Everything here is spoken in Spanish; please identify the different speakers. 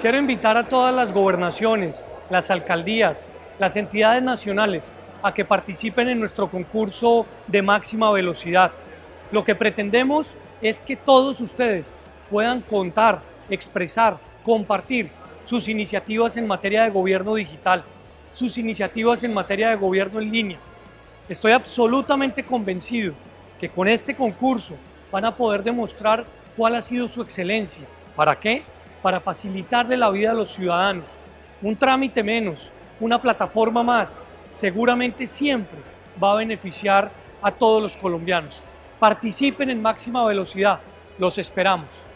Speaker 1: Quiero invitar a todas las gobernaciones, las alcaldías, las entidades nacionales a que participen en nuestro concurso de máxima velocidad. Lo que pretendemos es que todos ustedes puedan contar, expresar, compartir sus iniciativas en materia de gobierno digital, sus iniciativas en materia de gobierno en línea. Estoy absolutamente convencido que con este concurso van a poder demostrar cuál ha sido su excelencia. ¿Para qué? Para facilitarle la vida a los ciudadanos. Un trámite menos, una plataforma más, seguramente siempre va a beneficiar a todos los colombianos. Participen en máxima velocidad, los esperamos.